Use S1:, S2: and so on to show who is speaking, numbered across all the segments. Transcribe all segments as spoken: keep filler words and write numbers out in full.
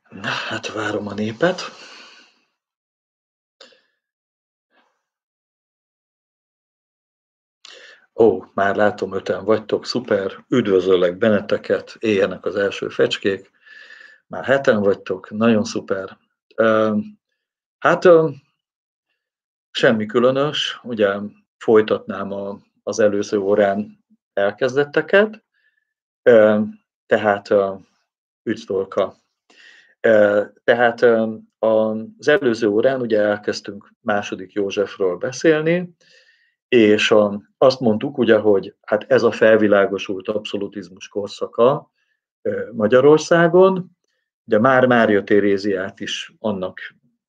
S1: Na, hát várom a népet. Ó, már látom, öten vagytok, szuper, üdvözöllek benneteket, éljenek az első fecskék. Már heten vagytok, nagyon szuper. Ö, hát ö, semmi különös, ugye folytatnám a, az előző órán elkezdetteket, ö, tehát ö, üdv Dorka. Ö, Tehát ö, az előző órán ugye elkezdtünk második Józsefről beszélni, és a, azt mondtuk ugye, hogy hát ez a felvilágosult abszolutizmus korszaka ö, Magyarországon, ugye már Mária Teréziát is annak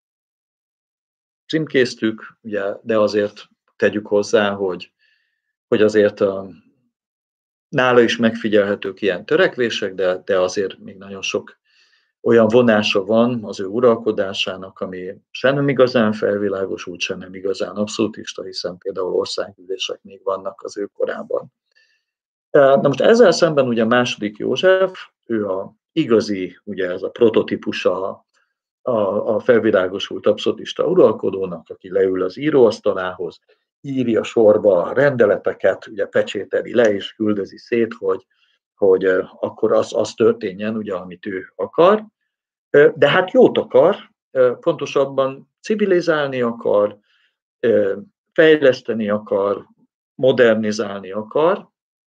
S1: címkéztük, ugye, de azért tegyük hozzá, hogy, hogy azért a, nála is megfigyelhetők ilyen törekvések, de, de azért még nagyon sok olyan vonása van az ő uralkodásának, ami se nem igazán felvilágosult, se nem igazán abszolutista, hiszen például országgyűlések még vannak az ő korában. Na most ezzel szemben ugye második József, ő a igazi, ugye ez a prototípusa a, a felvilágosult abszolutista uralkodónak, aki leül az íróasztalához, írja sorba a rendeleteket, ugye pecsételi le és küldözi szét, hogy, hogy akkor az, az történjen, ugye, amit ő akar. De hát jót akar, pontosabban civilizálni akar, fejleszteni akar, modernizálni akar,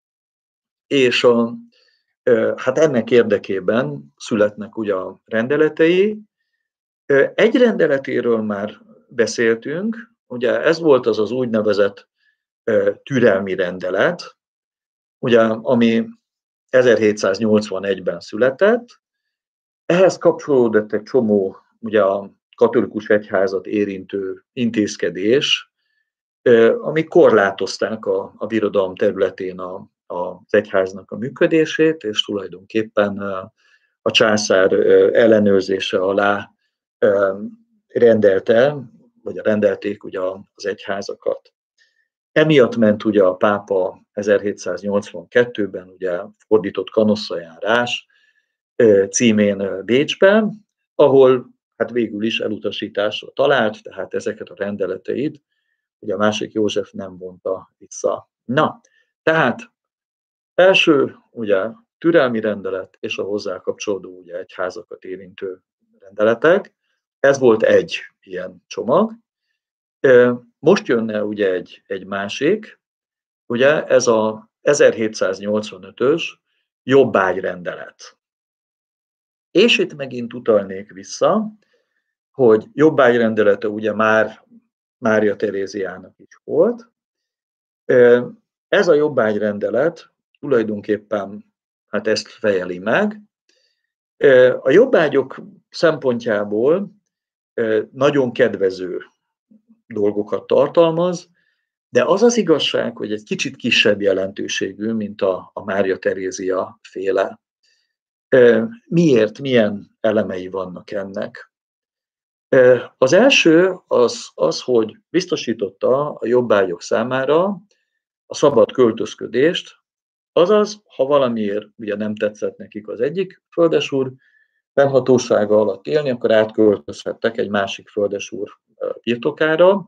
S1: és a, hát ennek érdekében születnek ugye a rendeletei. Egy rendeletéről már beszéltünk, ugye ez volt az az úgynevezett türelmi rendelet, ugye, ami ezerhétszáznyolcvanegyben született. Ehhez kapcsolódott egy csomó ugye a katolikus egyházat érintő intézkedés, amik korlátozták a, a birodalom területén a, a, az egyháznak a működését, és tulajdonképpen a császár ellenőrzése alá rendelte, vagy rendelték ugye az egyházakat. Emiatt ment ugye a pápa ezerhétszáznyolcvankettőben ugye fordított kanosszajárás címén Bécsben, ahol hát végül is elutasításra talált, tehát ezeket a rendeleteit ugye a másik József nem vonta vissza. Na, tehát első ugye türelmi rendelet és a hozzá kapcsolódó ugye egyházakat érintő rendeletek. Ez volt egy ilyen csomag. Most jönne ugye egy, egy másik, ugye ez a ezerhétszáznyolcvanötös jobbágyrendelet. És itt megint utalnék vissza, hogy jobbágyrendelete ugye már Mária Teréziának is volt. Ez a jobbágyrendelet tulajdonképpen hát ezt fejeli meg. A jobbágyok szempontjából nagyon kedvező dolgokat tartalmaz, de az az igazság, hogy egy kicsit kisebb jelentőségű, mint a, a Mária Terézia féle. Miért, milyen elemei vannak ennek? Az első az, az, hogy biztosította a jobbágyok számára a szabad költözködést, azaz, ha valamiért ugye nem tetszett nekik az egyik földesúr fennhatósága alatt élni, akkor átköltözhettek egy másik földesúr birtokára.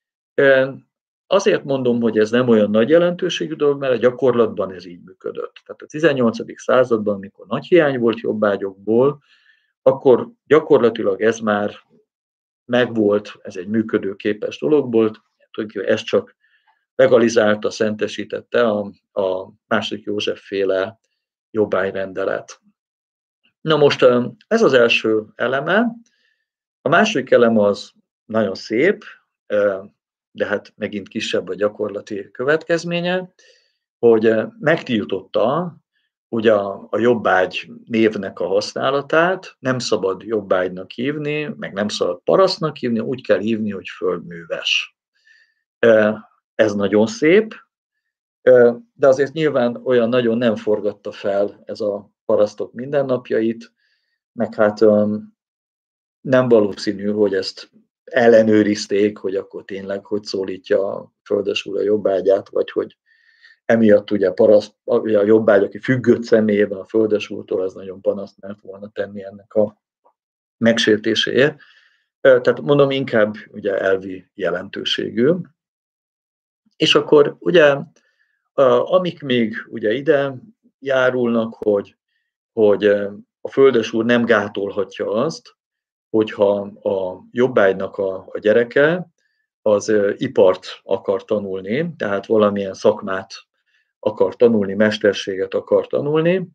S1: Azért mondom, hogy ez nem olyan nagy jelentőségű dolog, mert a gyakorlatban ez így működött. Tehát a tizennyolcadik században, amikor nagy hiány volt jobbágyokból, akkor gyakorlatilag ez már megvolt, ez egy működőképes dolog volt, ez csak legalizálta, szentesítette a, a második József féle jobbágyrendelet. Na most ez az első eleme. A második elem az nagyon szép, de hát megint kisebb a gyakorlati következménye, hogy megtiltotta ugye a, a jobbágy névnek a használatát, nem szabad jobbágynak hívni, meg nem szabad parasztnak hívni, úgy kell hívni, hogy földműves. Ez nagyon szép, de azért nyilván olyan nagyon nem forgatta fel ez a parasztok mindennapjait, meg hát nem valószínű, hogy ezt ellenőrizték, hogy akkor tényleg hogy szólítja a földesúr a jobbágyát, vagy hogy emiatt ugye paraszt, a jobbágy, aki függött személyében a földesúrtól, az nagyon panaszt mert volna tenni ennek a megsértéséért. Tehát mondom, inkább ugye elvi jelentőségű. És akkor ugye, amik még ugye ide járulnak, hogy, hogy a földesúr nem gátolhatja azt, hogyha a jobbágynak a, a gyereke az ipart akar tanulni, tehát valamilyen szakmát akar tanulni, mesterséget akar tanulni.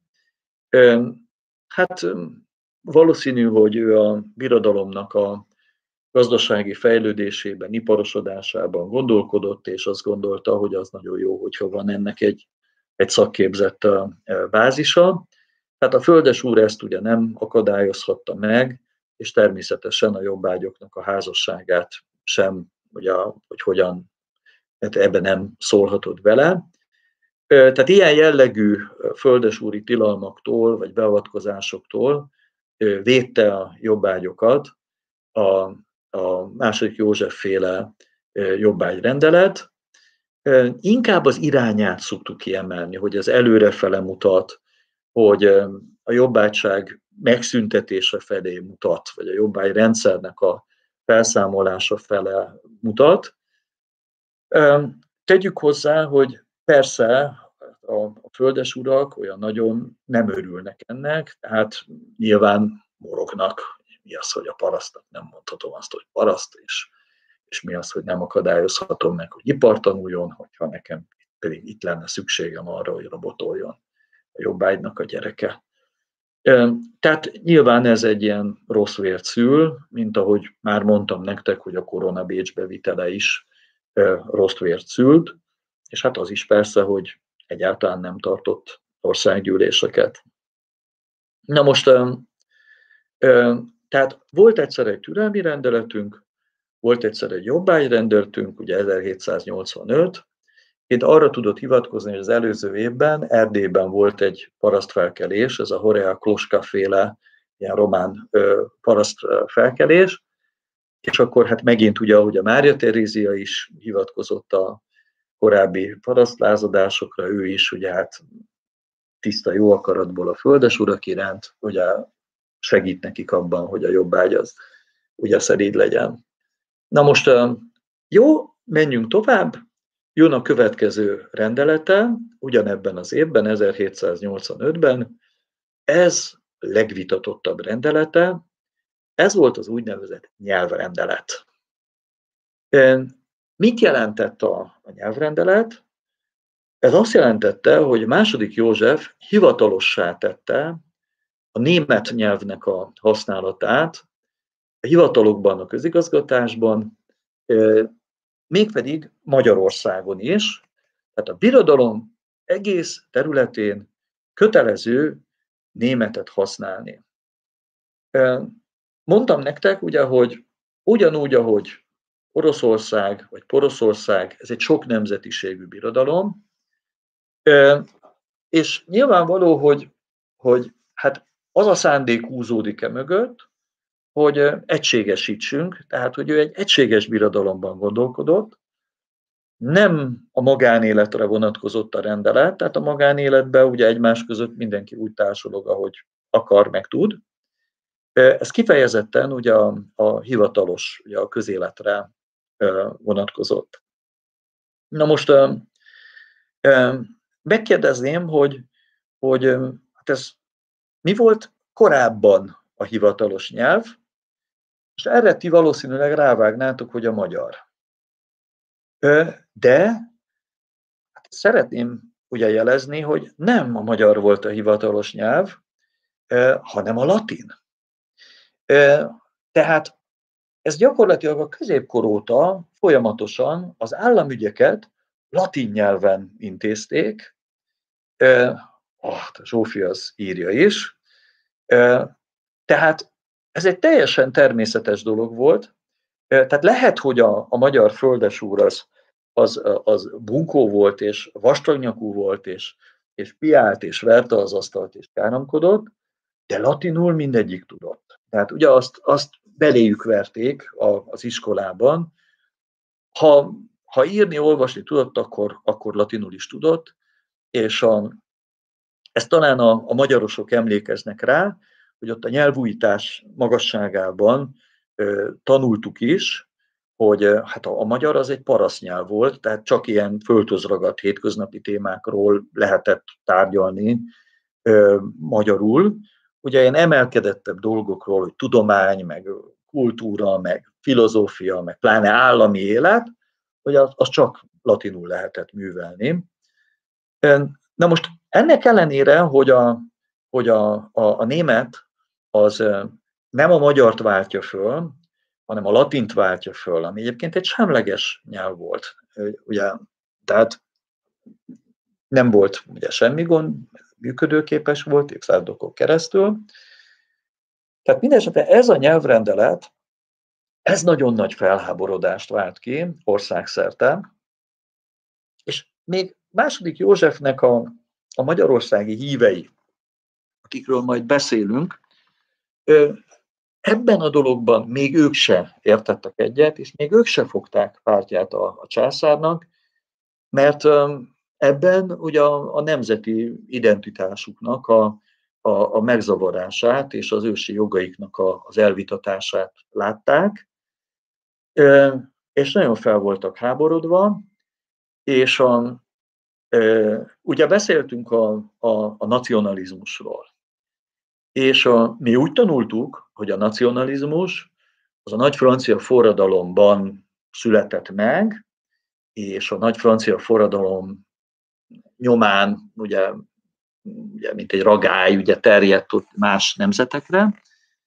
S1: Hát valószínű, hogy ő a birodalomnak a gazdasági fejlődésében, iparosodásában gondolkodott, és azt gondolta, hogy az nagyon jó, hogyha van ennek egy, egy szakképzett bázisa. Tehát a földesúr ezt ugye nem akadályozhatta meg, és természetesen a jobbágyoknak a házasságát sem, ugye, hogy hogyan, hát ebben nem szólhatott bele. Tehát ilyen jellegű földesúri tilalmaktól, vagy beavatkozásoktól védte a jobbágyokat a, a második József-féle jobbágyrendelet. Inkább az irányát szoktuk kiemelni, hogy ez előrefele mutat, hogy a jobbágyság megszüntetése felé mutat, vagy a jobbágyrendszernek a felszámolása fele mutat. Tegyük hozzá, hogy persze a földesurak olyan nagyon nem örülnek ennek, tehát nyilván morognak, mi az, hogy a parasztnak nem mondhatom azt, hogy paraszt, és, és mi az, hogy nem akadályozhatom meg, hogy ipart tanuljon, hogyha nekem pedig itt lenne szükségem arra, hogy robotoljon a jobbágynak a gyereke. Tehát nyilván ez egy ilyen rossz vért szül, mint ahogy már mondtam nektek, hogy a korona Bécsbe vitele is rossz vért szült, és hát az is persze, hogy egyáltalán nem tartott országgyűléseket. Na most, tehát volt egyszer egy türelmi rendeletünk, volt egyszer egy jobbágyrendeletünk, ugye ezerhétszáznyolcvanöt, én arra tudott hivatkozni, hogy az előző évben Erdélyben volt egy parasztfelkelés, ez a Horea Kloska féle ilyen román parasztfelkelés, és akkor hát megint ugye, ahogy a Mária Terézia is hivatkozott a korábbi parasztlázadásokra, ő is ugye hát tiszta jó akaratból a földesurak iránt, ugye segít nekik abban, hogy a jobbágy az ugye szeríd legyen. Na most jó, menjünk tovább. Jön a következő rendelete, ugyanebben az évben, ezerhétszáznyolcvanötben, ez a legvitatottabb rendelete, ez volt az úgynevezett nyelvrendelet. Mit jelentett a, a nyelvrendelet? Ez azt jelentette, hogy második József hivatalossá tette a német nyelvnek a használatát a hivatalokban, a közigazgatásban, mégpedig Magyarországon is, tehát a birodalom egész területén kötelező németet használni. Mondtam nektek, ugye, hogy ugyanúgy, ahogy Oroszország vagy Poroszország, ez egy sok nemzetiségű birodalom, és nyilvánvaló, hogy, hogy hát az a szándék húzódik-e mögött, hogy egységesítsünk, tehát hogy ő egy egységes birodalomban gondolkodott, nem a magánéletre vonatkozott a rendelet, tehát a magánéletben ugye egymás között mindenki úgy társulog, ahogy akar, meg tud. Ez kifejezetten ugye a, a hivatalos, ugye a közéletre vonatkozott. Na most megkérdezném, hogy, hogy hát ez mi volt korábban a hivatalos nyelv, és erre ti valószínűleg rávágnátok, hogy a magyar. De hát szeretném ugye jelezni, hogy nem a magyar volt a hivatalos nyelv, hanem a latin. Tehát ez gyakorlatilag a középkor óta folyamatosan az államügyeket latin nyelven intézték, ah, Zsófi az írja is, tehát ez egy teljesen természetes dolog volt, tehát lehet, hogy a, a magyar földesúr az, az, az bunkó volt, és vastagnyakú volt, és, és piált, és verte az asztalt, és káromkodott, de latinul mindegyik tudott. Tehát ugye azt, azt beléjük verték az iskolában. Ha, ha írni, olvasni tudott, akkor, akkor latinul is tudott, és a, ezt talán a, a magyarosok emlékeznek rá, hogy ott a nyelvújítás magasságában tanultuk is, hogy hát a, a magyar az egy parasztnyelv volt, tehát csak ilyen földhözragadt hétköznapi témákról lehetett tárgyalni ö, magyarul. Ugye ilyen emelkedettebb dolgokról, hogy tudomány, meg kultúra, meg filozófia, meg pláne állami élet, hogy az, az csak latinul lehetett művelni. Na most ennek ellenére, hogy a, hogy a, a, a német az nem a magyart váltja föl, hanem a latint váltja föl, ami egyébként egy semleges nyelv volt. Ugye, tehát nem volt ugye semmi gond, működőképes volt évszázadokon keresztül. Tehát mindesetre ez a nyelvrendelet, ez nagyon nagy felháborodást vált ki országszerte, és még második Józsefnek a, a magyarországi hívei, akikről majd beszélünk, ebben a dologban még ők se értettek egyet, és még ők se fogták pártját a, a császárnak, mert ebben ugye a, a nemzeti identitásuknak a, a, a megzavarását és az ősi jogaiknak a, az elvitatását látták, és nagyon fel voltak háborodva, és a, ugye beszéltünk a, a, a nacionalizmusról, és a, mi úgy tanultuk, hogy a nacionalizmus az a nagy francia forradalomban született meg, és a nagy francia forradalom nyomán, ugye, ugye mint egy ragály, ugye terjedt ott más nemzetekre.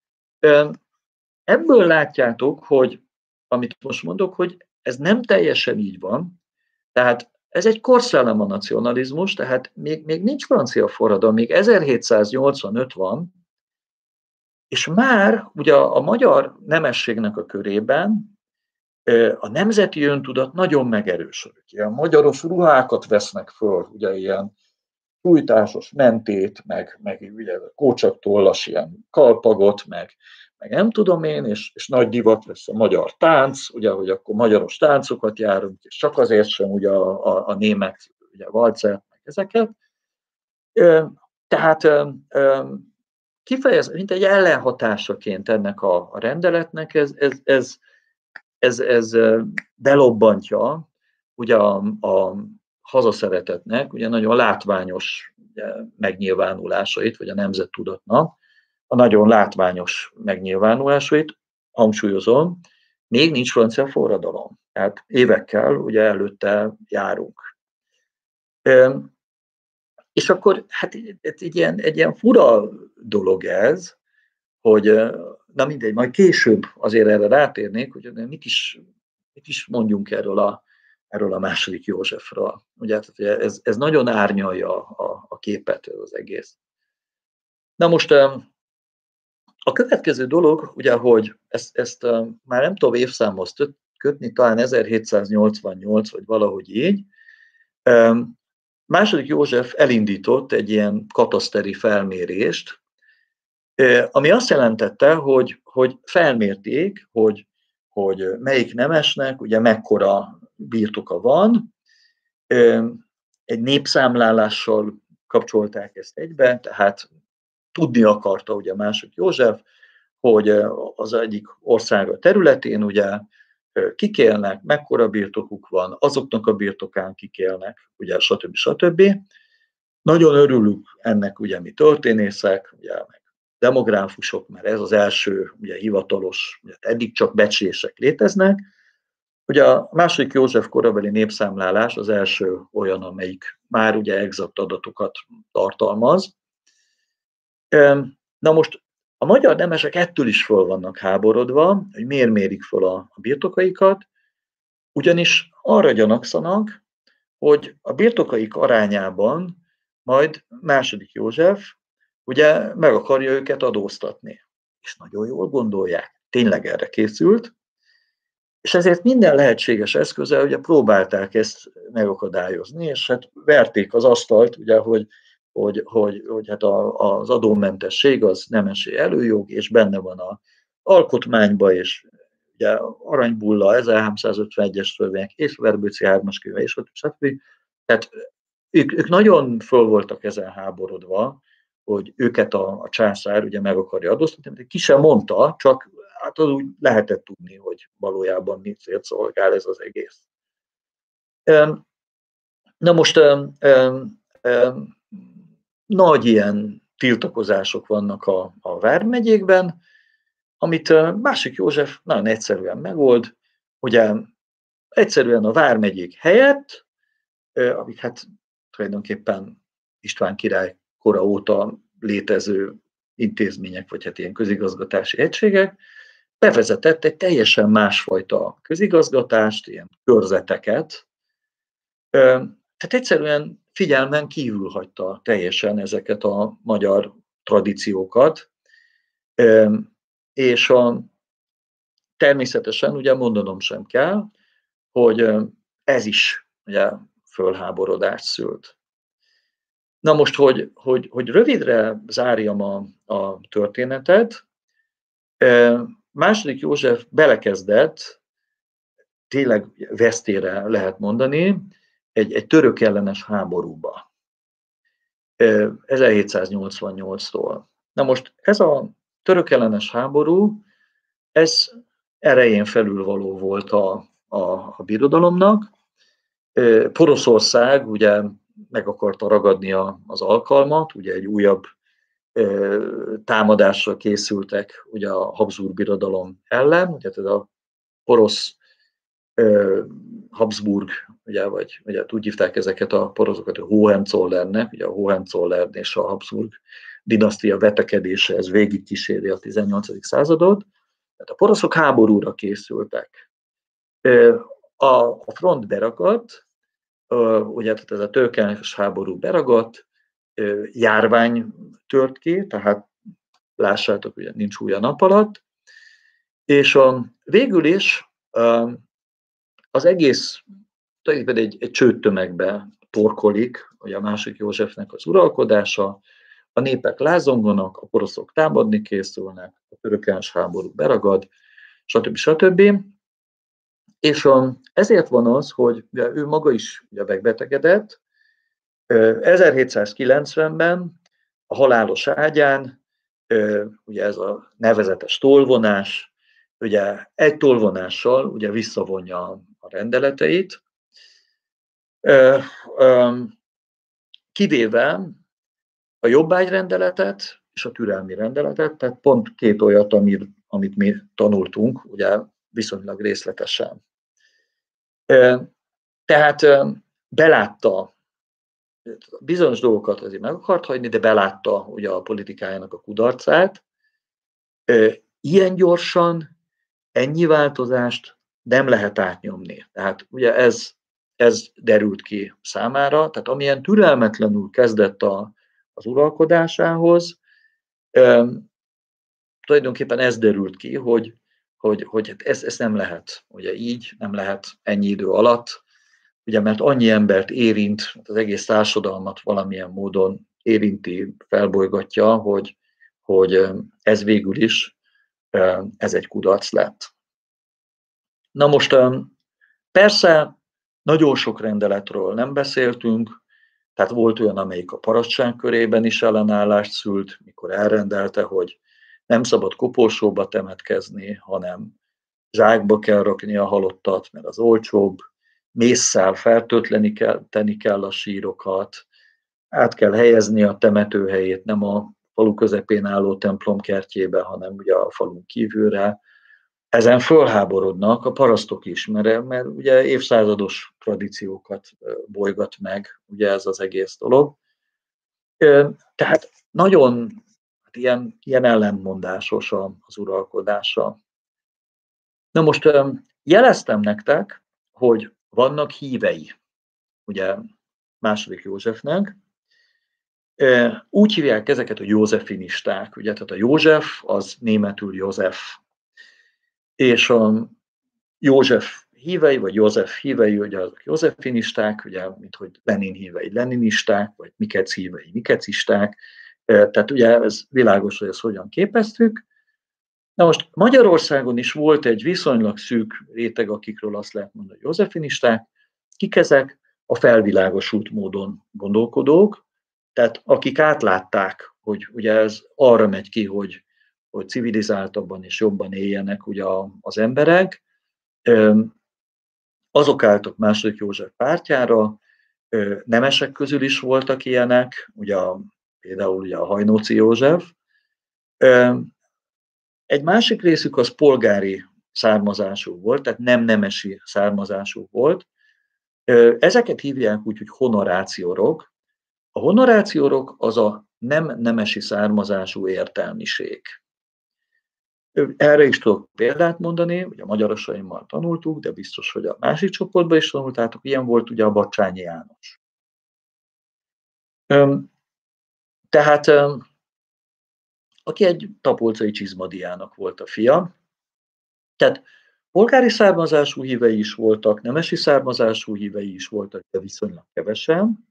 S1: Ebből látjátok, hogy amit most mondok, hogy ez nem teljesen így van, tehát ez egy korszellem a nacionalizmus, tehát még, még nincs francia forradalom, még ezerhétszáznyolcvanöt van, és már ugye a, a magyar nemességnek a körében a nemzeti öntudat nagyon megerősödik. Ilyen magyaros ruhákat vesznek föl, ugye ilyen sújtásos mentét, meg, meg ugye kócsaktollas ilyen kalpagot, meg, meg nem tudom én, és, és nagy divat lesz a magyar tánc, ugye, hogy akkor magyaros táncokat járunk, és csak azért sem ugye a, a, a német ugye, valcert, meg ezeket. Tehát kifejezve, mint egy ellenhatásaként ennek a, a rendeletnek, ez, ez, ez, ez, ez belobbantja ugye a, a hazaszeretetnek ugye nagyon látványos ugye, megnyilvánulásait, vagy a nemzettudatnak a nagyon látványos megnyilvánulásait, hangsúlyozom, még nincs francia forradalom. Tehát évekkel ugye előtte járunk. És akkor hát egy ilyen, egy ilyen fura dolog ez, hogy na mindegy, majd később azért erre rátérnék, hogy mit is, mit is mondjunk erről a, erről a második Józsefről. Ugye ez, ez nagyon árnyalja a, a képet az egész. Na most a következő dolog, ugye, hogy ezt, ezt már nem tudom évszámhoz kötni, talán ezerhétszáznyolcvannyolc, vagy valahogy így, második József elindított egy ilyen kataszteri felmérést, ami azt jelentette, hogy, hogy felmérték, hogy, hogy melyik nemesnek ugye mekkora birtoka van. Egy népszámlálással kapcsolták ezt egybe, tehát tudni akarta ugye második József, hogy az egyik ország a területén ugye kik élnek, mekkora birtokuk van, azoknak a birtokán kik élnek, ugye stb. stb. Nagyon örülünk ennek ugye mi történészek, ugye meg demográfusok, mert ez az első ugye, hivatalos, ugye, eddig csak becslések léteznek. Ugye a második József korabeli népszámlálás az első olyan, amelyik már ugye exakt adatokat tartalmaz. Na most a magyar nemesek ettől is föl vannak háborodva, hogy miért mérik föl a, a birtokaikat, ugyanis arra gyanakszanak, hogy a birtokaik arányában majd második József ugye meg akarja őket adóztatni. És nagyon jól gondolják, tényleg erre készült, és ezért minden lehetséges eszközzel ugye próbálták ezt megakadályozni, és hát verték az asztalt, ugye, hogy, hogy, hogy, hogy hát a, az adómentesség az nemesi előjog, és benne van az alkotmányban, és ugye Aranybulla, ezerháromszázötvenegyes törvények, és Verbőci hármas könyve, és stb. Tehát ők, ők nagyon föl voltak ezen háborodva, hogy őket a, a császár ugye meg akarja adóztatni, de ki sem mondta, csak hát az úgy lehetett tudni, hogy valójában mit célt szolgál ez az egész. Na most um, um, um, nagy ilyen tiltakozások vannak a, a vármegyékben, amit uh, Mássik József nagyon egyszerűen megold, ugye egyszerűen a vármegyék helyett, uh, amik hát tulajdonképpen István király kora óta létező intézmények, vagy hát ilyen közigazgatási egységek, bevezetett egy teljesen másfajta közigazgatást, ilyen körzeteket, tehát egyszerűen figyelmen kívül hagyta teljesen ezeket a magyar tradíciókat, és a, természetesen ugye mondanom sem kell, hogy ez is ugye fölháborodást szült. Na most, hogy, hogy, hogy rövidre zárjam a, a történetet, Második József belekezdett, tényleg vesztére lehet mondani, egy, egy török ellenes háborúba ezerhétszáznyolcvannyolctól. Na most ez a török ellenes háború, ez erején felülvaló volt a, a, a birodalomnak. Poroszország ugye meg akarta ragadni a, az alkalmat, ugye egy újabb támadásra készültek ugye a Habsburg birodalom ellen, ugye ez a porosz Habsburg, ugye, vagy ugye, úgy hívták ezeket a poroszokat, a Hohenzollernnek, ugye a Hohenzollern és a Habsburg dinasztia vetekedése, ez végigkíséri a tizennyolcadik századot. Tehát a poroszok háborúra készültek. A front beragadt, ugye tehát ez a török ellenes háború beragadt, járvány tört ki, tehát lássátok, ugye nincs új a nap alatt, és a, végül is az egész tulajdonképpen egy, egy csőttömegbe torkolik, ugye a Második Józsefnek az uralkodása, a népek lázonganak, a poroszok támadni készülnek, a török ellenes háború beragad, stb. stb. És a, ezért van az, hogy ugye, ő maga is ugye, megbetegedett. ezerhétszázkilencvenben a halálos ágyán, ugye ez a nevezetes tollvonás, ugye egy tollvonással ugye visszavonja a rendeleteit, kivéve a jobbágyrendeletet és a türelmi rendeletet, tehát pont két olyat, amit, amit mi tanultunk, ugye viszonylag részletesen. Tehát belátta, bizonyos dolgokat azért meg akart hagyni, de belátta ugye a politikájának a kudarcát. Ilyen gyorsan ennyi változást nem lehet átnyomni. Tehát ugye ez, ez derült ki számára, tehát amilyen türelmetlenül kezdett a, az uralkodásához, tulajdonképpen ez derült ki, hogy, hogy, hogy ez, ez nem lehet, ugye így nem lehet ennyi idő alatt, ugye mert annyi embert érint, az egész társadalmat valamilyen módon érinti, felbolygatja, hogy, hogy ez végül is ez egy kudarc lett. Na most persze nagyon sok rendeletről nem beszéltünk, tehát volt olyan, amelyik a parasztság körében is ellenállást szült, mikor elrendelte, hogy nem szabad koporsóba temetkezni, hanem zsákba kell rakni a halottat, mert az olcsóbb, mésszel fertőtleníteni kell, tenni kell a sírokat, át kell helyezni a temetőhelyét, nem a falu közepén álló templom kertjébe, hanem ugye a falun kívülre. Ezen fölháborodnak a parasztok is, mert, mert ugye évszázados tradíciókat bolygat meg, ugye ez az egész dolog. Tehát nagyon hát ilyen, ilyen ellentmondásos az uralkodása. Na most jeleztem nektek, hogy vannak hívei, ugye Második Józsefnek. Úgy hívják ezeket, hogy józsefinisták, ugye, tehát a József az németül József. És a József hívei, vagy József hívei, ugye azok józsefinisták, ugye, mint hogy Lenin hívei leninisták, vagy Mikec hívei mikecisták. Tehát ugye ez világos, hogy ezt hogyan képeztük. Na most Magyarországon is volt egy viszonylag szűk réteg, akikről azt lehet mondani, hogy józsefinisták. Kik ezek? A felvilágosult módon gondolkodók, tehát akik átlátták hogy ugye ez arra megy ki, hogy, hogy civilizáltabban és jobban éljenek ugye a, az emberek. Azok álltak második József pártjára, nemesek közül is voltak ilyenek, ugye a, például ugye a Hajnóci József. Egy másik részük az polgári származású volt, tehát nem nemesi származású volt. Ezeket hívják úgy, hogy honoráciorok. A honoráciorok az a nem nemesi származású értelmiség. Erre is tudok példát mondani, ugye a magyarosaimmal tanultuk, de biztos, hogy a másik csoportban is tanultátok, ilyen volt ugye a Bacsányi János. Tehát, aki egy tapolcai csizmadiának volt a fia, tehát polgári származású hívei is voltak, nemesi származású hívei is voltak, de viszonylag kevesen,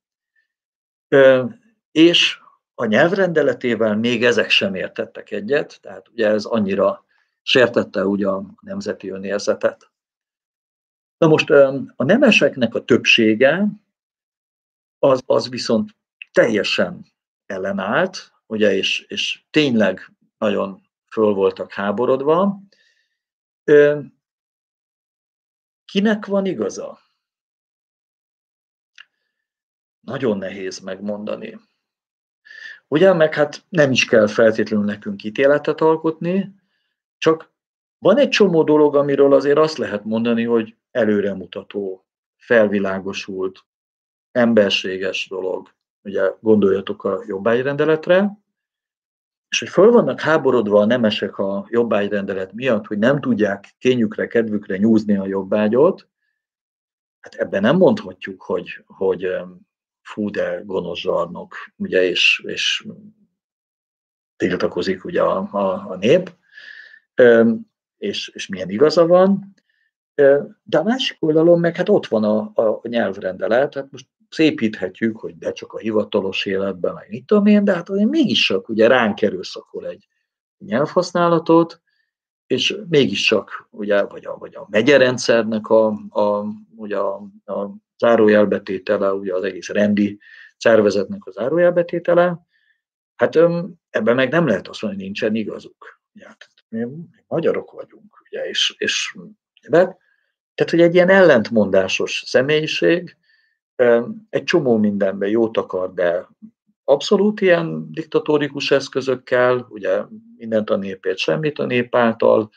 S1: és a nyelvrendeletével még ezek sem értettek egyet, tehát ugye ez annyira sértette ugye a nemzeti önérzetet. Na most a nemeseknek a többsége az, az viszont teljesen ellenállt, ugye, és, és tényleg nagyon föl voltak háborodva. Kinek van igaza? Nagyon nehéz megmondani. Ugye, meg hát nem is kell feltétlenül nekünk ítéletet alkotni, csak van egy csomó dolog, amiről azért azt lehet mondani, hogy előremutató, felvilágosult, emberséges dolog. Ugye gondoljatok a jobbágyrendeletre, és hogy föl vannak háborodva a nemesek a jobbágyrendelet miatt, hogy nem tudják kényükre, kedvükre nyúzni a jobbágyot, hát ebben nem mondhatjuk, hogy, hogy fú, de gonosz zsarnok, ugye, és, és tiltakozik ugye a, a, a nép, és, és milyen igaza van. De a másik oldalon meg hát ott van a, a nyelvrendelet, hát most szépíthetjük, hogy de csak a hivatalos életben, meg mit tudom én, de hát azért mégiscsak ugye ránk erőszakol egy nyelvhasználatot, és mégiscsak ugye, vagy a, vagy a megyerendszernek a, a, ugye a, a zárójelbetétele, ugye az egész rendi szervezetnek a zárójelbetétele, hát ebben meg nem lehet azt mondani, hogy nincsen igazuk. Ugye, hát mi magyarok vagyunk, ugye, és, és tehát, hogy egy ilyen ellentmondásos személyiség, egy csomó mindenben jót akar, de abszolút ilyen diktatórikus eszközökkel, ugye mindent a népért, semmit a nép által,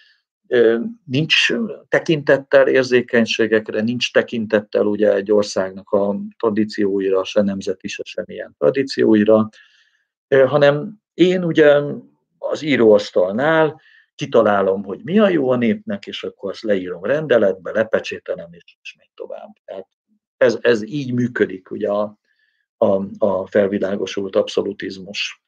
S1: nincs tekintettel érzékenységekre, nincs tekintettel ugye egy országnak a tradícióira, se nemzeti, se semmilyen tradícióira, hanem én ugye az íróasztalnál kitalálom, hogy mi a jó a népnek, és akkor azt leírom rendeletbe, lepecsételem, és, és még tovább. Tehát ez, ez így működik ugye a, a, a felvilágosult abszolutizmus.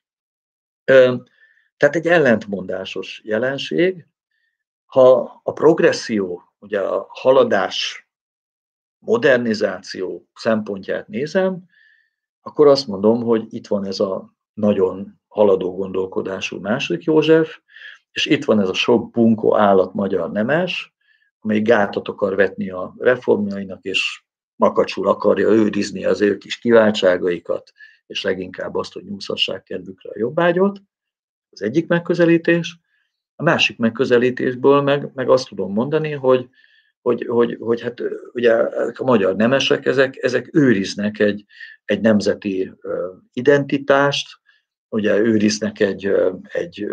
S1: Tehát egy ellentmondásos jelenség. Ha a progresszió, ugye a haladás, modernizáció szempontját nézem, akkor azt mondom, hogy itt van ez a nagyon haladó gondolkodású második József, és itt van ez a sok bunkó állat magyar nemes, amely gátat akar vetni a reformjainak, és makacsul akarja őrizni az ő kis kiváltságaikat, és leginkább azt, hogy nyújthassák kedvükre a jobbágyot. Az egyik megközelítés. A másik megközelítésből meg, meg azt tudom mondani, hogy, hogy, hogy, hogy hát ugye a magyar nemesek, ezek, ezek őriznek egy, egy nemzeti identitást, ugye őriznek egy, egy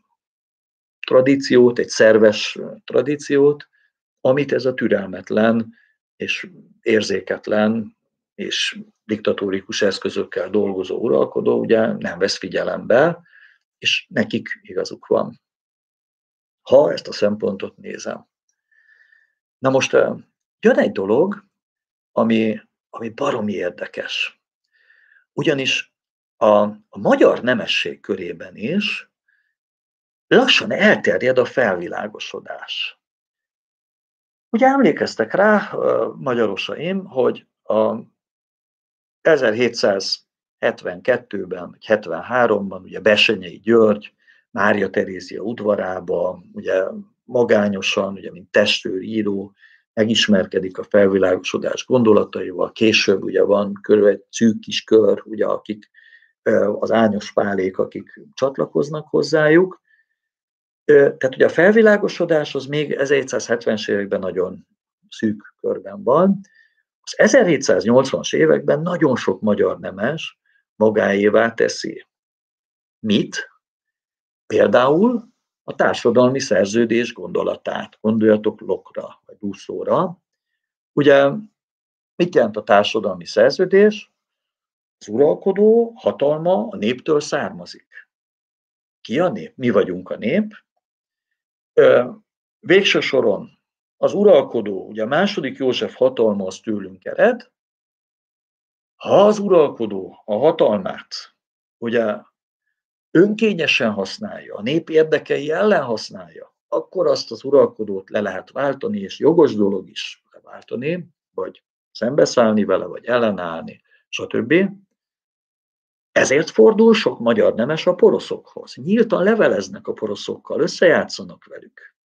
S1: tradíciót, egy szerves tradíciót, amit ez a türelmetlen és érzéketlen és diktatórikus eszközökkel dolgozó uralkodó ugye nem vesz figyelembe, és nekik igazuk van, ha ezt a szempontot nézem. Na most jön egy dolog, ami, ami baromi érdekes. Ugyanis a, a magyar nemesség körében is lassan elterjed a felvilágosodás. Ugye emlékeztek rá, magyarosaim, hogy a ezerhétszázhetvenkettőben, vagy hetvenháromban ugye Bessenyei György, Mária Terézia udvarába, ugye magányosan, ugye mint testőr, író, megismerkedik a felvilágosodás gondolataival, később ugye van körül egy szűk kis kör, ugye, akik az ányos pálék, akik csatlakoznak hozzájuk. Tehát ugye a felvilágosodás az még ezerhétszázhetvenes években nagyon szűk körben van. Az ezerhétszáznyolcvanas években nagyon sok magyar nemes magáévá teszi. Mit? Például a társadalmi szerződés gondolatát. Gondoljatok Locke-ra, vagy Rousseau-ra. Ugye mit jelent a társadalmi szerződés? Az uralkodó hatalma a néptől származik. Ki a nép? Mi vagyunk a nép. Végső soron az uralkodó, ugye a második József hatalma az tőlünk ered. Ha az uralkodó a hatalmát ugye önkényesen használja, a nép érdekei ellen használja, akkor azt az uralkodót le lehet váltani, és jogos dolog is leváltani, vagy szembeszállni vele, vagy ellenállni, stb. Ezért fordul sok magyar nemes a poroszokhoz. Nyíltan leveleznek a poroszokkal, összejátszanak velük.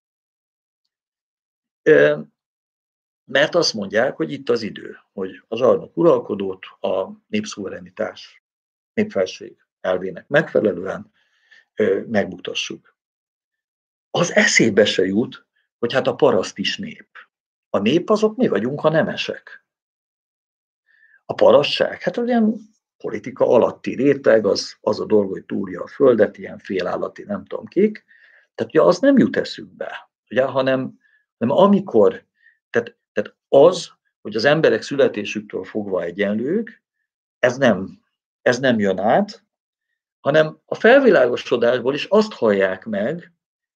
S1: Mert azt mondják, hogy itt az idő, hogy a zsarnok uralkodót a népszuverenitás, népfelség elvének megfelelően megbuktassuk. Az eszébe se jut, hogy hát a paraszt is nép. A nép azok mi vagyunk, a nemesek. A parasság, hát olyan politika alatti réteg, az, az a dolga, hogy túrja a földet, ilyen félállati, nem tudom kik. Tehát ugye az nem jut eszükbe, ugye, hanem, hanem amikor, tehát, tehát az, hogy az emberek születésüktől fogva egyenlők, ez nem, ez nem jön át, hanem a felvilágosodásból is azt hallják meg,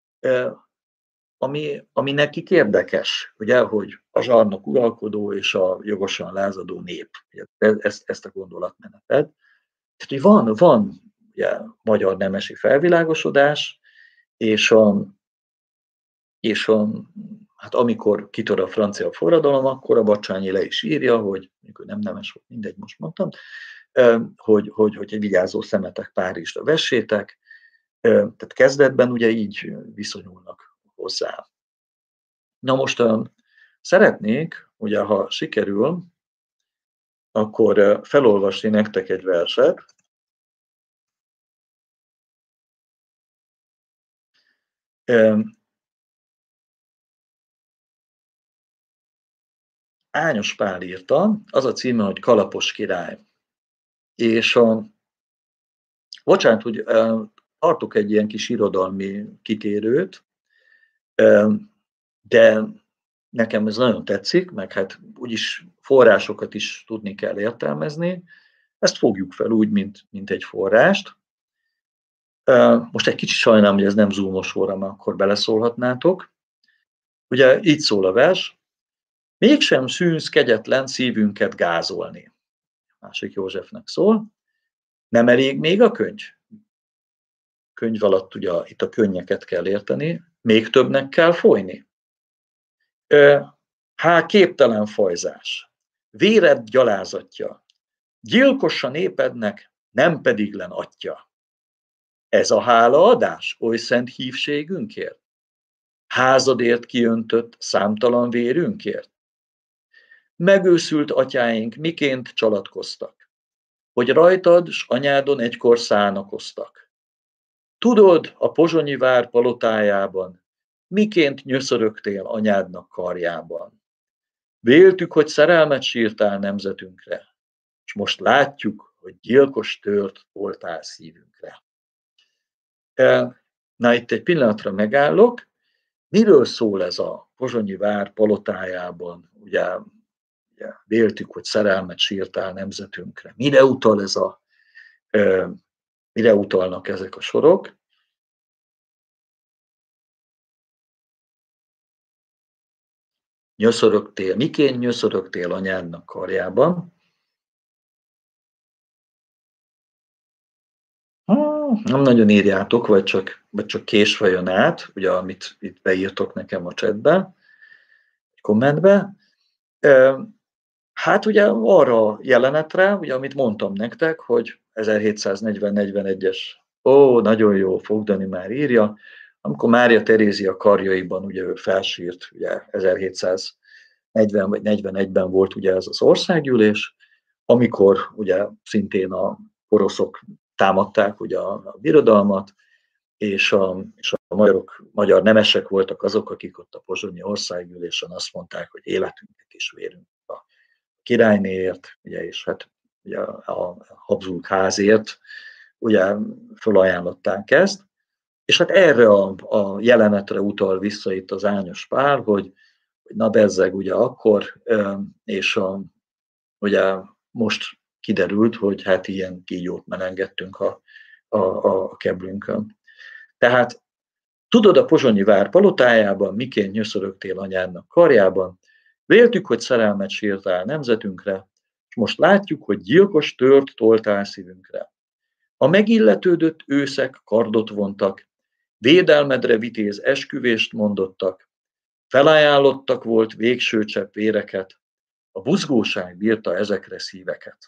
S1: ami, ami nekik érdekes, ugye, hogy a zsarnok uralkodó és a jogosan lázadó nép, ezt, ezt a gondolatmenetet. Tehát, hogy van, van ugye, magyar nemesi felvilágosodás, és, a, és a, hát amikor kitör a francia forradalom, akkor a Bacsányi le is írja, hogy nem nemes volt, mindegy, most mondtam, hogy, hogy, hogy egy vigyázó szemetek Párizsra vessétek. Tehát kezdetben ugye így viszonyulnak hozzá. Na most szeretnék, ugye ha sikerül, akkor felolvasni nektek egy verset. Ányos Pál írta, az a címe, hogy Kalapos király. És a, bocsánat, hogy tartok egy ilyen kis irodalmi kitérőt, de nekem ez nagyon tetszik, meg hát úgyis forrásokat is tudni kell értelmezni. Ezt fogjuk fel úgy, mint, mint egy forrást. Most egy kicsit sajnálom, hogy ez nem zoomos óra, mert akkor beleszólhatnátok. Ugye így szól a vers. Mégsem szűnsz kegyetlen szívünket gázolni. Másik Józsefnek szól. Nem elég még a könyv? Könyv alatt ugye itt a könnyeket kell érteni. Még többnek kell folyni. Há, képtelen fajzás. Véred gyalázatja. Gyilkossa népednek, nem pedig len atya. Ez a hálaadás oly szent hívségünkért? Házadért kiöntött számtalan vérünkért? Megőszült atyáink miként csalatkoztak, hogy rajtad s anyádon egykor szánakoztak. Tudod, a pozsonyi vár palotájában miként nyöszörögtél anyádnak karjában. Véltük, hogy szerelmet sírtál nemzetünkre, és most látjuk, hogy gyilkos tört voltál szívünkre. Na, itt egy pillanatra megállok. Miről szól ez a pozsonyi vár palotájában? Ugye, ugye véltük, hogy szerelmet sírtál nemzetünkre. Mire utal ez a, mire utalnak ezek a sorok? Nyöszörögtél, miként nyöszörögtél anyádnak karjában? Nem nagyon írjátok, vagy csak, vagy csak késve jön át, ugye, amit itt beírtok nekem a chatbe, kommentbe. Hát ugye arra jelenetre, ugye, amit mondtam nektek, hogy ezerhétszáznegyven negyvenegyes, ó, nagyon jó, Fogdani már írja, amikor Mária Terézia karjaiban ugye ő felsírt, ugye ezerhétszáznegyven vagy negyvenegyben volt ugye ez az országgyűlés, amikor ugye szintén a poroszok támadták ugye a, a birodalmat, és a, és a magyarok, magyar nemesek voltak azok, akik ott a pozsonyi országgyűlésen azt mondták, hogy életünket és vérünk a királynéért, ugye, és hát ugye a Habsburg házért, ugye felajánlották ezt, és hát erre a, a jelenetre utal vissza itt az Ányos Pál, hogy, hogy na bezzeg ugye akkor, és a, ugye most kiderült, hogy hát ilyen kígyót melengedtünk a, a, a keblünkön. Tehát tudod, a pozsonyi vár palotájában, miként nyöszörögtél anyádnak karjában, véltük, hogy szerelmet sírtál nemzetünkre, és most látjuk, hogy gyilkos tört toltál szívünkre. A megilletődött őszek kardot vontak, védelmedre vitéz esküvést mondottak, felajánlottak volt végső csepp véreket, a buzgóság bírta ezekre szíveket.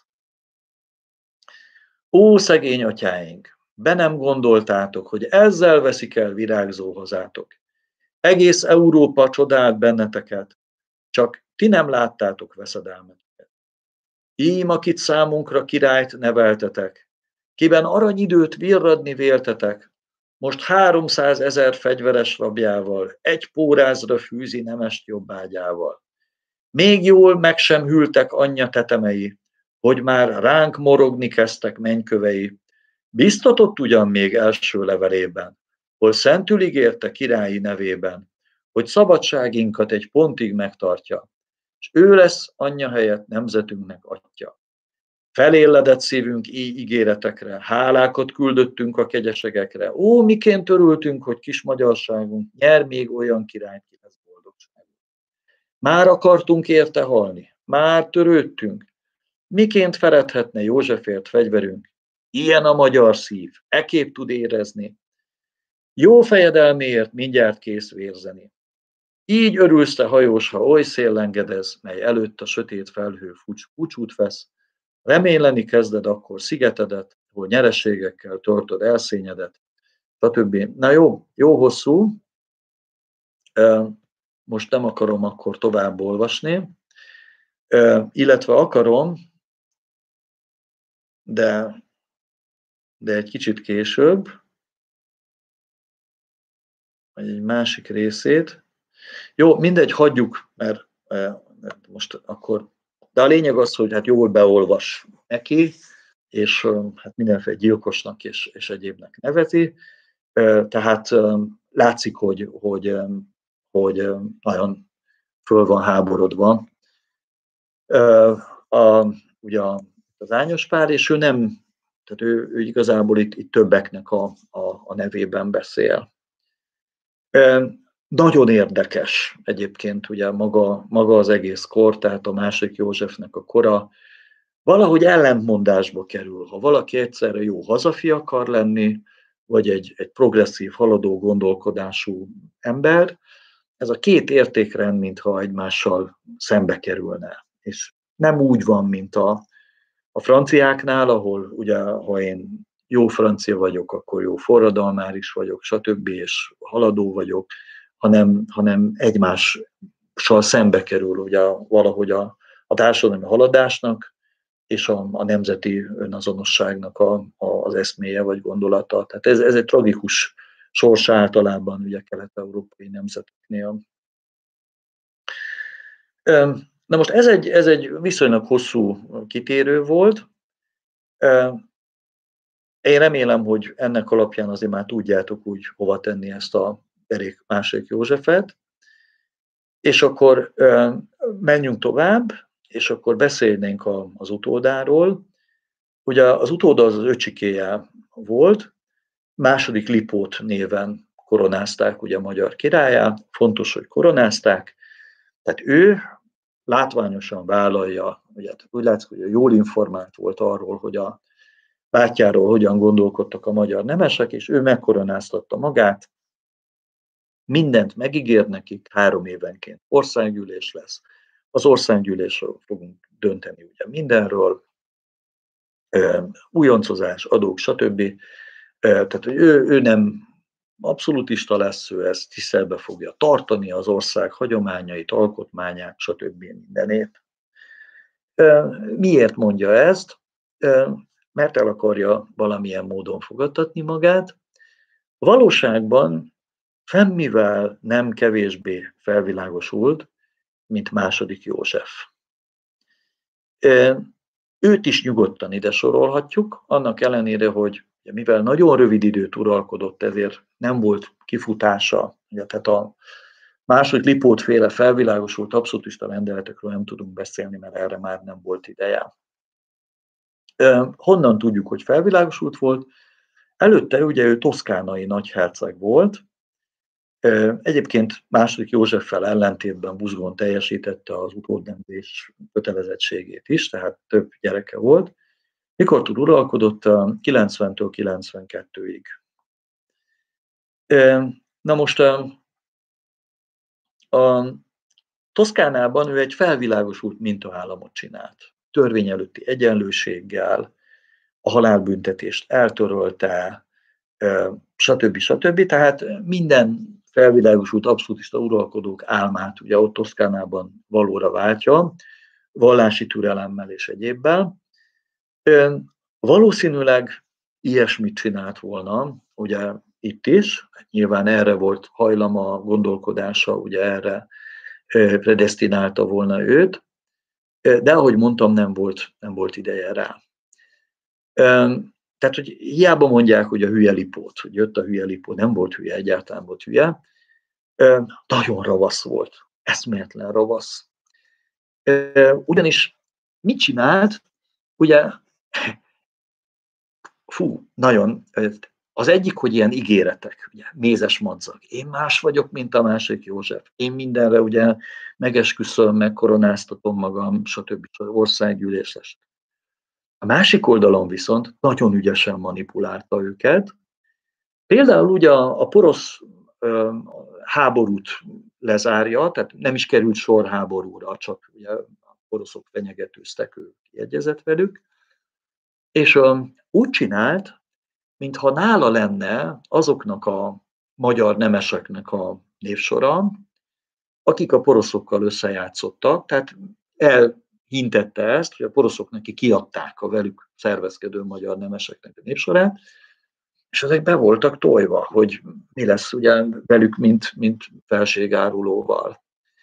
S1: Ó, szegény atyáink, be nem gondoltátok, hogy ezzel veszik el virágzó hazátok. Egész Európa csodált benneteket, csak ti nem láttátok veszedelmeteket. Ím, akit számunkra királyt neveltetek, kiben aranyidőt virradni véltetek, most háromszázezer fegyveres rabjával, egy pórázra fűzi nemest jobbágyával. Még jól meg sem hűltek anyja tetemei, hogy már ránk morogni kezdtek mennykövei. Biztatott ugyan még első levelében, hol szentül ígérte királyi nevében, hogy szabadságinkat egy pontig megtartja, és ő lesz anyja helyett nemzetünknek atya. Felélledett szívünk így ígéretekre, hálákat küldöttünk a kegyesegekre. Ó, miként örültünk, hogy kis magyarságunk nyer még olyan királyt, ki lesz boldogságunk. Már akartunk érte halni, már törődtünk. Miként feledhetne Józsefért fegyverünk? Ilyen a magyar szív, ekképp tud érezni. Jó fejedelméért mindjárt kész vérzeni. Így örülsz te hajós, ha oly szél engedez, mely előtt a sötét felhő pucsút vesz. Reméleni kezded akkor szigetedet, hol nyereségekkel töltöd elszényedet, stb. Na jó, jó hosszú. Most nem akarom akkor tovább olvasni, illetve akarom, de, de egy kicsit később, vagy egy másik részét. Jó, mindegy, hagyjuk, mert, mert most akkor, de a lényeg az, hogy hát jól beolvas neki, és hát mindenféle gyilkosnak és, és egyébnek nevezi, tehát látszik, hogy, hogy, hogy nagyon föl van háborodva a, ugye az Ányos Pál, és ő nem, tehát ő, ő igazából itt, itt többeknek a, a, a nevében beszél. Nagyon érdekes egyébként ugye maga, maga az egész kor, tehát a második Józsefnek a kora valahogy ellentmondásba kerül. Ha valaki egyszerre jó hazafi akar lenni, vagy egy, egy progresszív, haladó gondolkodású ember, ez a két értékrend, mintha egymással szembe kerülne. És nem úgy van, mint a, a franciáknál, ahol ugye, ha én jó francia vagyok, akkor jó forradalmár is vagyok, stb. És haladó vagyok, hanem, hanem egymással szembe kerül ugye valahogy a, a társadalmi haladásnak és a, a nemzeti önazonosságnak a, a, az eszméje vagy gondolata. Tehát ez, ez egy tragikus sors általában ugye kelet-európai nemzeteknél. Na most ez egy, ez egy viszonylag hosszú kitérő volt. Én remélem, hogy ennek alapján azért már tudjátok úgy hova tenni ezt a derék második Józsefet. És akkor menjünk tovább, és akkor beszélnénk az utódáról. Ugye az utóda az az öcsikéje volt, második Lipót néven koronázták ugye a magyar királyá, fontos, hogy koronázták, tehát ő látványosan vállalja, ugye úgy látszik, hogy jól informált volt arról, hogy a bátyjáról hogyan gondolkodtak a magyar nemesek, és ő megkoronáztatta magát, mindent megígér nekik, három évenként országgyűlés lesz. Az országgyűlésről fogunk dönteni ugye mindenről, újoncozás, adók, stb. Tehát ő, ő nem abszolútista lesz, ő ezt tiszteletbe fogja tartani, az ország hagyományait, alkotmányát, stb. Mindenét. Miért mondja ezt? mert el akarja valamilyen módon fogadtatni magát. A valóságban semmivel nem kevésbé felvilágosult, mint második József. Őt is nyugodtan ide sorolhatjuk, annak ellenére, hogy mivel nagyon rövid időt uralkodott, ezért nem volt kifutása, tehát a második Lipót-féle felvilágosult abszolutista rendeletekről nem tudunk beszélni, mert erre már nem volt ideje. Honnan tudjuk, hogy felvilágosult volt? Előtte ugye ő toszkánai nagyherceg volt, egyébként második Józseffel ellentétben buzgón teljesítette az utódnemzés kötelezettségét is, tehát több gyereke volt. Mikor tud uralkodott? kilencventől kilencvenkettőig. Na most a, a Toszkánában ő egy felvilágosult mintaállamot csinált. Törvény előtti egyenlőséggel, a halálbüntetést eltörölte, stb. stb. Tehát minden felvilágosult abszolutista uralkodók álmát ugye ott Toszkánában valóra váltja, vallási türelemmel és egyébbel. Valószínűleg ilyesmit csinált volna, ugye itt is, nyilván erre volt hajlama, gondolkodása, ugye erre predesztinálta volna őt, de ahogy mondtam, nem volt, nem volt ideje rá. Tehát, hogy hiába mondják, hogy a hülye Lipót, hogy jött a hülye Lipó, nem volt hülye, egyáltalán volt hülye, nagyon ravasz volt, eszméletlen ravasz. Ugyanis mit csinált? Ugye, fú, nagyon, az egyik, hogy ilyen ígéretek, ugye, mézes madzag. Én más vagyok, mint a második József. Én mindenre ugye megesküszöm, megkoronáztatom magam, stb. Országgyűléses. A másik oldalon viszont nagyon ügyesen manipulálta őket. Például ugye a, a porosz ö, háborút lezárja, tehát nem is került sor háborúra, csak ugye a poroszok fenyegetőztek, ő kiegyezett velük, és ö, úgy csinált, mintha nála lenne azoknak a magyar nemeseknek a névsora, akik a poroszokkal összejátszottak, tehát elhintette ezt, hogy a poroszok neki kiadták a velük szervezkedő magyar nemeseknek a névsorát, és ezek be voltak tojva, hogy mi lesz ugye velük, mint, mint felségárulóval.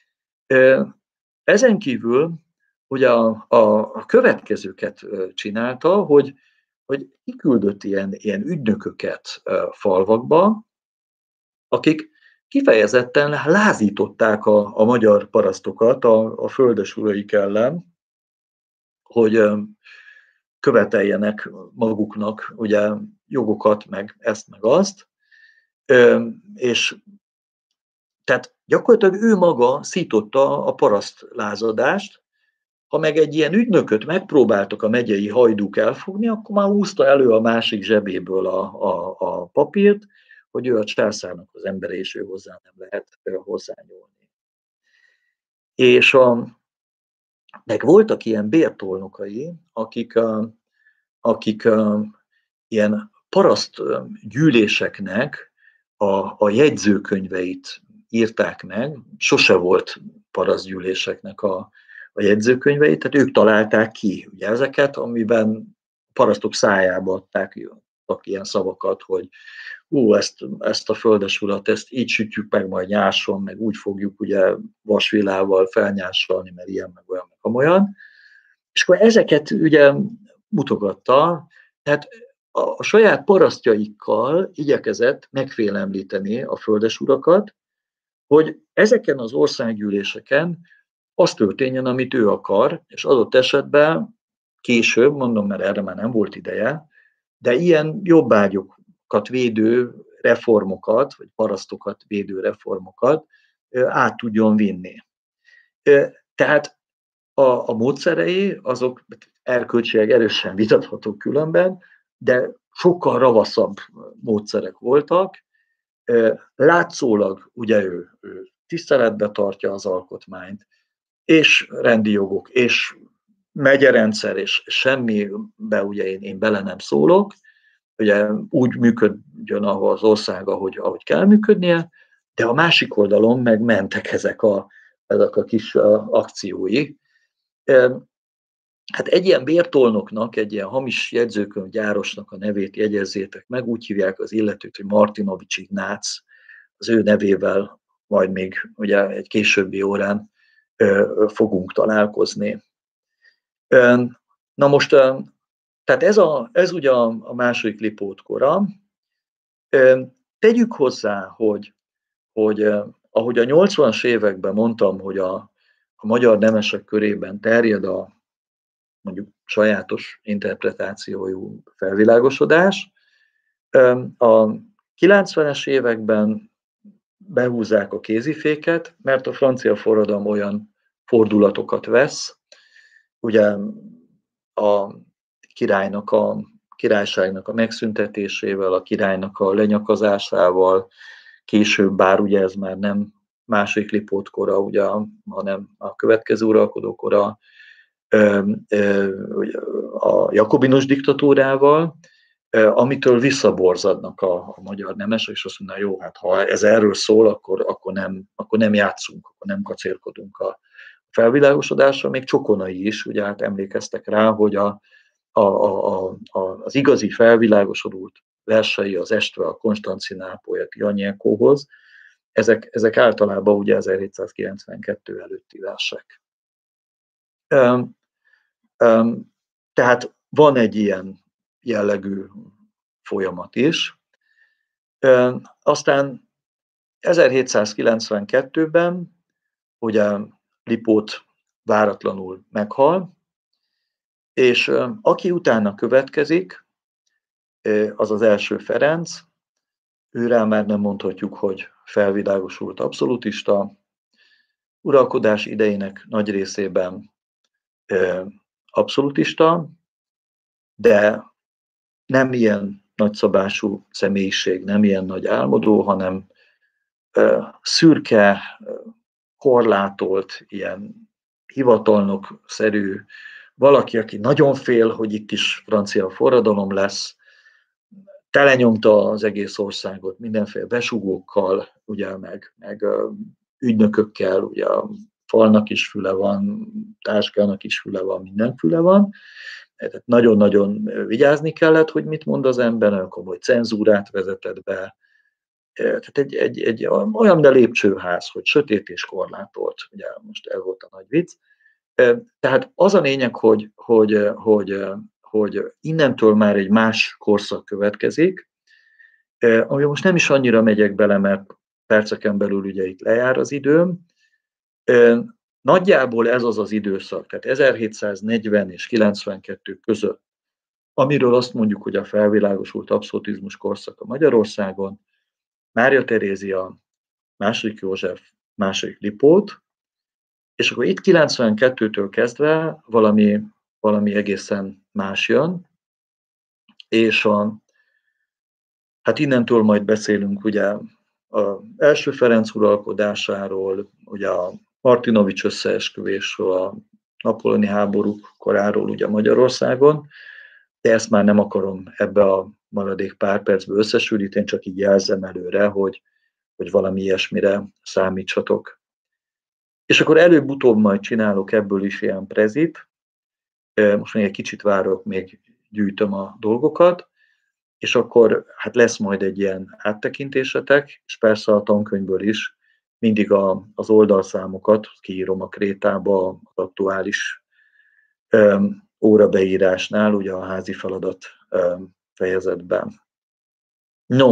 S1: Ezen kívül ugye a, a, a következőket csinálta, hogy, hogy kiküldött ilyen, ilyen ügynököket falvakba, akik kifejezetten lázították a, a magyar parasztokat a, a földesuraik ellen, hogy követeljenek maguknak ugye jogokat, meg ezt, meg azt. És tehát gyakorlatilag ő maga szította a paraszt lázadást. Ha meg egy ilyen ügynököt megpróbáltak a megyei hajdúk elfogni, akkor már húzta elő a másik zsebéből a, a, a papírt, hogy ő a császárnak az embere, és ő hozzá nem lehet hozzányúlni. És a, meg voltak ilyen bértolnokai, akik, akik ilyen paraszt gyűléseknek a, a jegyzőkönyveit írták meg, sose volt parasztgyűléseknek a, a jegyzőkönyveit, tehát ők találták ki ugye ezeket, amiben parasztok szájába adták ilyen szavakat, hogy ú, ezt, ezt a földesurat, ezt így sütjük meg majd nyáson, meg úgy fogjuk ugye vasvillával felnyásolni, mert ilyen, meg olyan, meg amolyan. És akkor ezeket ugye mutogatta, tehát a, a saját parasztjaikkal igyekezett megfélemlíteni a földesurakat, hogy ezeken az országgyűléseken az történjen, amit ő akar, és adott esetben később, mondom, mert erre már nem volt ideje, de ilyen jobbágyokat védő reformokat, vagy parasztokat védő reformokat át tudjon vinni. Tehát a, a módszerei, azok erkölcsileg erősen vitathatók különben, de sokkal ravaszabb módszerek voltak. Látszólag ugye ő, ő tiszteletbe tartja az alkotmányt, és rendi jogok, és megyerendszer, és semmibe ugye én, én bele nem szólok, ugye úgy működjön az ország, ahogy, ahogy kell működnie, de a másik oldalon meg mentek ezek a, ezek a kis akciói. Hát egy ilyen bértolnoknak, egy ilyen hamis jegyzőkönyvgyárosnak a nevét jegyezzétek meg, úgy hívják az illetőt, hogy Martinovics Ignác, az ő nevével majd még ugye egy későbbi órán ö, fogunk találkozni. Ö, na most, ö, tehát ez, a, ez ugye a, a második Lipót kora. Ö, tegyük hozzá, hogy, hogy ö, ahogy a nyolcvanas években mondtam, hogy a, a magyar nemesek körében terjed a mondjuk sajátos interpretációjú felvilágosodás. A kilencvenes években behúzzák a kéziféket, mert a francia forradalom olyan fordulatokat vesz, ugye a királynak a királyságnak a megszüntetésével, a királynak a lenyakazásával, később, bár ugye ez már nem második Lipót kora, ugye, hanem a következő uralkodó kora, a jakobinus diktatúrával, amitől visszaborzadnak a, a magyar nemesek, és azt mondja, jó, hát ha ez erről szól, akkor, akkor, nem, akkor nem játszunk, akkor nem kacérkodunk a felvilágosodásra. Még Csokonai is, ugye hát emlékeztek rá, hogy a, a, a, a, az igazi felvilágosodult versei, az Estve, a Konstanci Nápolyati Anyékóhoz, ezek, ezek általában ugye ezerhétszázkilencvenkettő előtti versek. Um, um, tehát van egy ilyen jellegű folyamat is. Um, aztán ezerhétszázkilencvenkettőben ugye Lipót váratlanul meghal, és um, aki utána következik, az az első Ferenc, őrá már nem mondhatjuk, hogy felvilágosult abszolutista, uralkodás idejének nagy részében abszolutista, de nem ilyen nagyszabású személyiség, nem ilyen nagy álmodó, hanem szürke, korlátolt, ilyen hivatalnokszerű valaki, aki nagyon fél, hogy itt is francia forradalom lesz, telenyomta az egész országot mindenféle besugókkal, ugye, meg, meg ügynökökkel, ugye a falnak is füle van, táskának is füle van, minden füle van. Tehát nagyon-nagyon vigyázni kellett, hogy mit mond az ember, nagyon komoly cenzúrát vezetett be. Tehát egy, egy, egy olyan, de lépcsőház, hogy sötét és korlátolt, ugye most ez volt a nagy vicc. Tehát az a lényeg, hogy, hogy, hogy, hogy innentől már egy más korszak következik, ami most nem is annyira megyek bele, mert perceken belül ugye itt lejár az időm. Nagyjából ez az az időszak, tehát ezerhétszáznegyven és kilencvenkettő között, amiről azt mondjuk, hogy a felvilágosult abszolutizmus korszaka Magyarországon, Mária Terézia, második József, második Lipót, és akkor itt kilencvenkettőtől kezdve valami, valami egészen más jön, és a, hát innentől majd beszélünk ugye az első Ferenc uralkodásáról, ugye a Martinovics összeesküvésről, a napóleoni háborúk koráról ugye Magyarországon, de ezt már nem akarom ebbe a maradék pár percbe összesűríteni, csak így jelzem előre, hogy, hogy valami ilyesmire számítsatok. És akkor előbb-utóbb majd csinálok ebből is ilyen prezit, most még egy kicsit várok, még gyűjtöm a dolgokat, és akkor hát lesz majd egy ilyen áttekintésetek, és persze a tankönyvből is mindig a, az oldalszámokat kiírom a krétába az aktuális um, órabeírásnál, ugye a házi feladat um, fejezetben. No,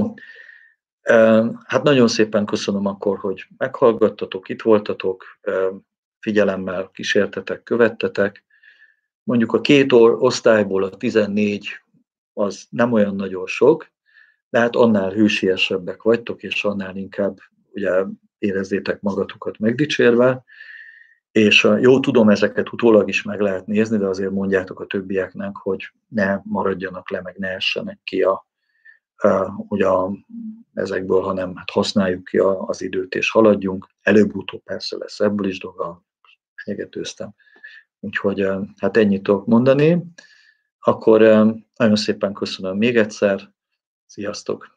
S1: um, hát nagyon szépen köszönöm akkor, hogy meghallgattatok, itt voltatok, um, figyelemmel kísértetek, követtetek. Mondjuk a két osztályból a tizennégy az nem olyan nagyon sok, de hát annál hősiesebbek vagytok, és annál inkább ugye érezzétek magatokat megdicsérve, és jó, tudom, ezeket utólag is meg lehet nézni, de azért mondjátok a többieknek, hogy ne maradjanak le, meg ne essenek ki a, a, ugye a, ezekből, hanem hát használjuk ki a, az időt, és haladjunk. Előbb-utóbb persze lesz ebből is dolga, fenyegetőztem. Úgyhogy hát ennyit tudok mondani. Akkor nagyon szépen köszönöm még egyszer. Sziasztok!